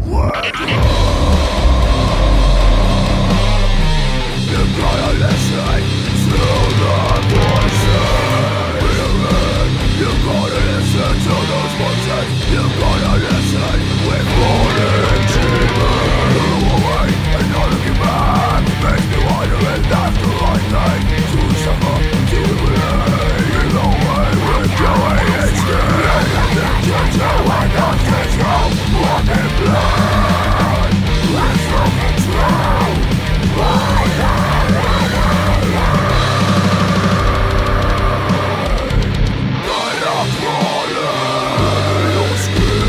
Skin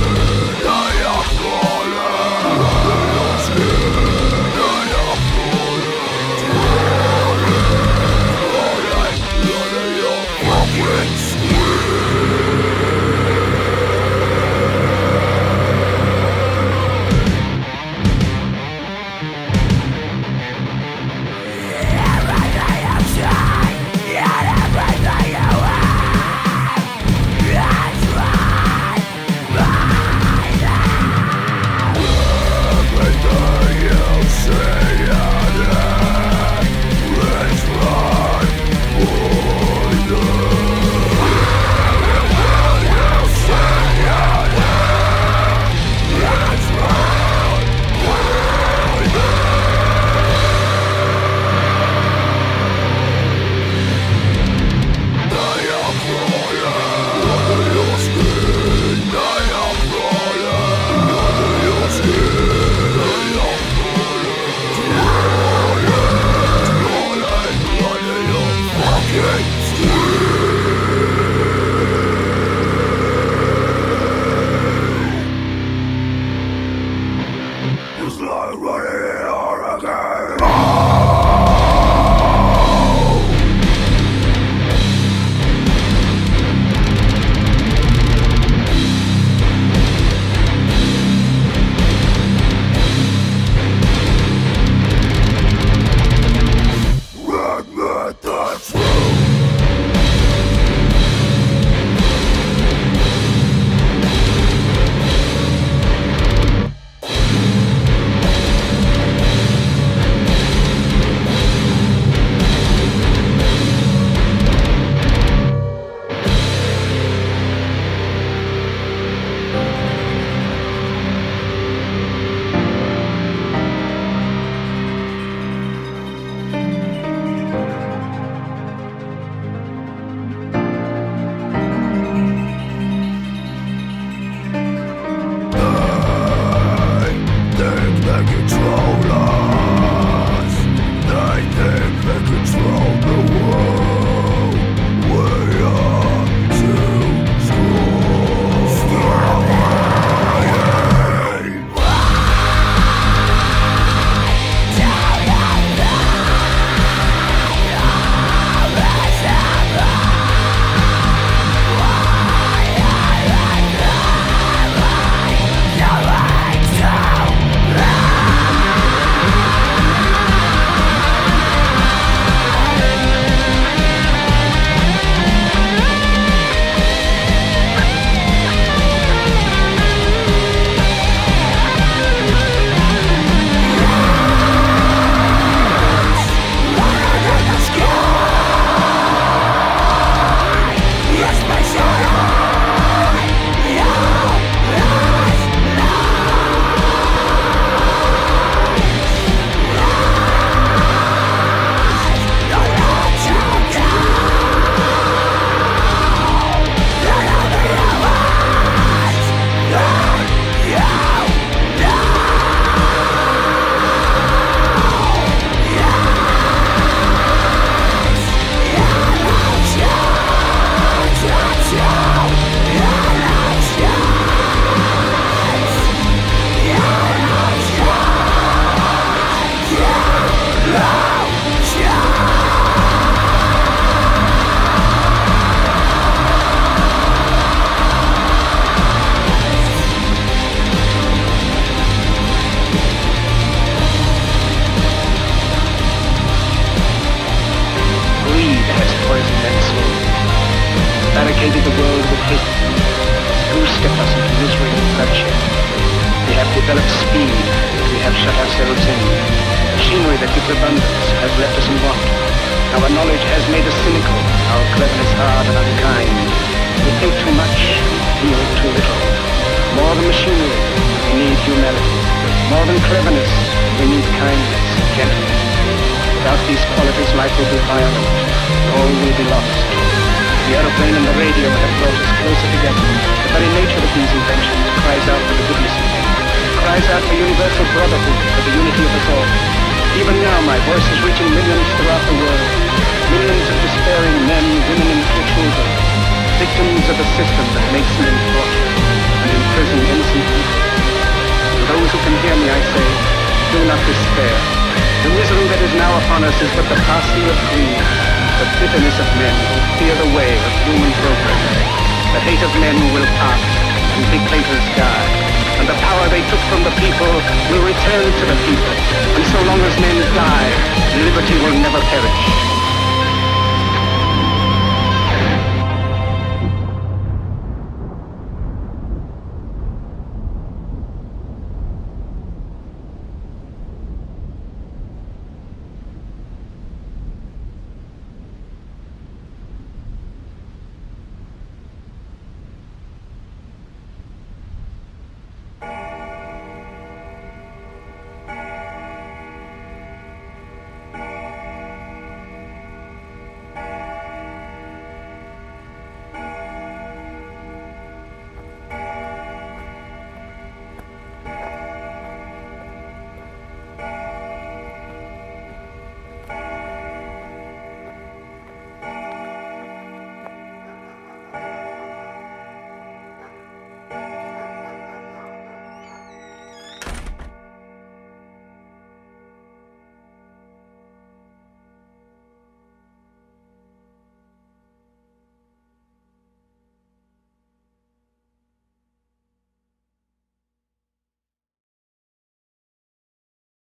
developed speed, we have shut ourselves in. Machinery that gives abundance has left us in want. Our knowledge has made us cynical, our cleverness hard and unkind. We think too much, feel too little. More than machinery, we need humanity. More than cleverness, we need kindness, gentleness. Without these qualities, life will be violent. All will be lost. The aeroplane and the radio have brought us closer together. The very nature of these inventions cries out for the goodness of men. Cries out for universal brotherhood, for the unity of us all. Even now, my voice is reaching millions throughout the world. Millions of despairing men, women, and little children. Victims of a system that makes men torture and imprison innocent people. To those who can hear me, I say, do not despair. The misery that is now upon us is but the passing of greed, the bitterness of men who fear the way of human progress. The hate of men will pass, and dictators die, and the power they took from the people will return to the people. And so long as men die, liberty will never perish.